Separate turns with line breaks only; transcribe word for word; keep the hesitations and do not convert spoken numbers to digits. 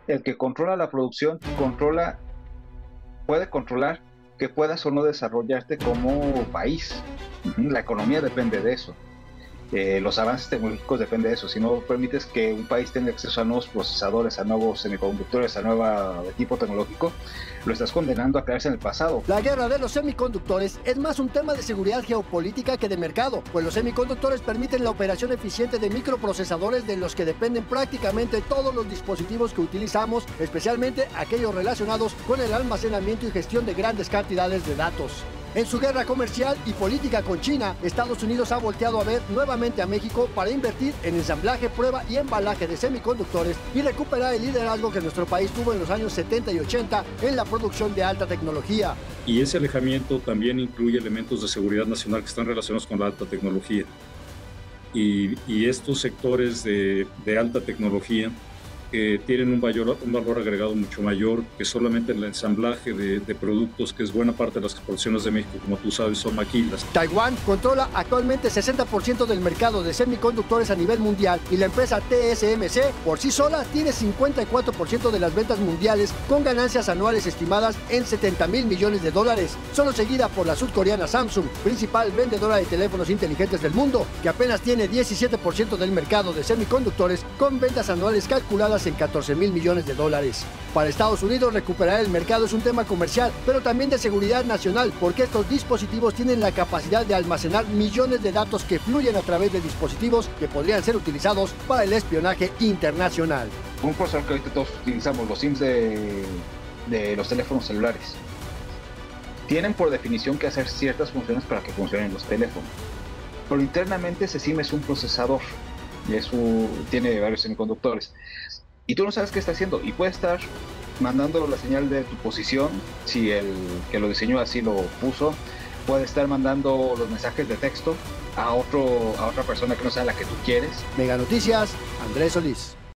El que controla la producción, controla, puede controlar que puedas o no desarrollarte como país. Ujú, la economía depende de eso. Eh, los avances tecnológicos dependen de eso. Si no permites que un país tenga acceso a nuevos procesadores, a nuevos semiconductores, a nuevo equipo tecnológico, lo estás condenando a quedarse en el pasado.
La guerra de los semiconductores es más un tema de seguridad geopolítica que de mercado, pues los semiconductores permiten la operación eficiente de microprocesadores de los que dependen prácticamente todos los dispositivos que utilizamos, especialmente aquellos relacionados con el almacenamiento y gestión de grandes cantidades de datos. En su guerra comercial y política con China, Estados Unidos ha volteado a ver nuevamente a México para invertir en ensamblaje, prueba y embalaje de semiconductores y recuperar el liderazgo que nuestro país tuvo en los años setenta y ochenta en la producción de alta tecnología.
Y ese alejamiento también incluye elementos de seguridad nacional que están relacionados con la alta tecnología. Y, y estos sectores de, de alta tecnología que tienen un valor, un valor agregado mucho mayor que solamente el ensamblaje de, de productos, que es buena parte de las exportaciones de México, como tú sabes, son maquilas.
Taiwán controla actualmente sesenta por ciento del mercado de semiconductores a nivel mundial y la empresa T S M C por sí sola tiene cincuenta y cuatro por ciento de las ventas mundiales con ganancias anuales estimadas en setenta mil millones de dólares, solo seguida por la sudcoreana Samsung, principal vendedora de teléfonos inteligentes del mundo, que apenas tiene diecisiete por ciento del mercado de semiconductores con ventas anuales calculadas en catorce mil millones de dólares. Para Estados Unidos, recuperar el mercado es un tema comercial, pero también de seguridad nacional, porque estos dispositivos tienen la capacidad de almacenar millones de datos que fluyen a través de dispositivos que podrían ser utilizados para el espionaje internacional.
Un procesador que ahorita todos utilizamos, los SIMs de, de los teléfonos celulares, tienen por definición que hacer ciertas funciones para que funcionen los teléfonos. Pero internamente ese SIM es un procesador y es un, tiene varios semiconductores. Y tú no sabes qué está haciendo y puede estar mandando la señal de tu posición, si el que lo diseñó así lo puso, puede estar mandando los mensajes de texto a, otro, a otra persona que no sea la que tú quieres.
Mega Noticias, Andrés Solís.